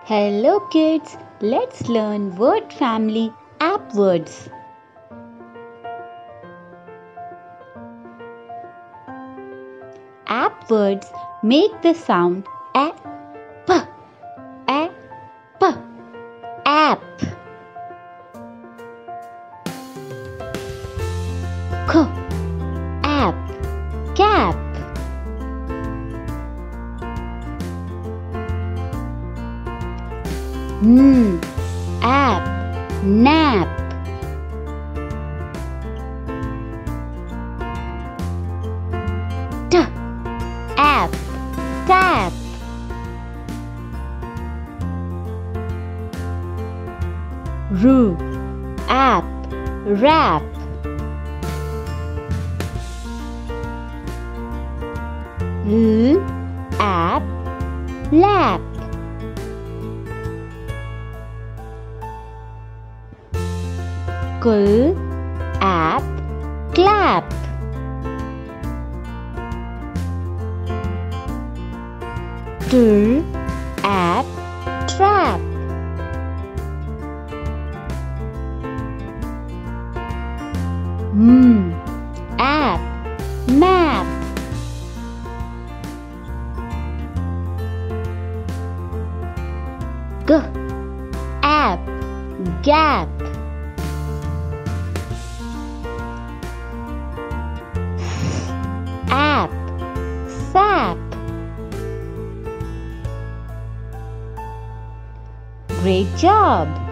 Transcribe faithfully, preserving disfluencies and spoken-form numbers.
Hello kids, let's learn word family app words. App words make the sound a, p, a, p, app. K, app, cap. N, app, nap. T, app, tap. R, app, wrap. L, app, lap. Kul, app, clap. Tur, app, trap. M, app, map. G, app, gap. App, sap. Great job!